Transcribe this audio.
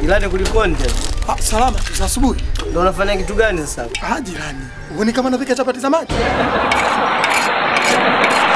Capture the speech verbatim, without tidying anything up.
Jirani kulikoni tena? Ah, salama tu asubuhi. Ndio unafanya kitu gani sasa? Ah, jirani. Uone kama napika chapati za maji.